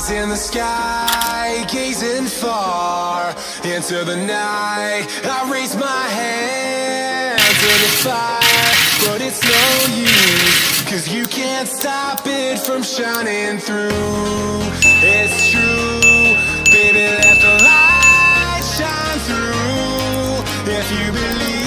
Eyes in the sky, gazing far into the night. I raise my hand to the fire, but it's no use, 'cause you can't stop it from shining through. It's true, baby, let the light shine through. If you believe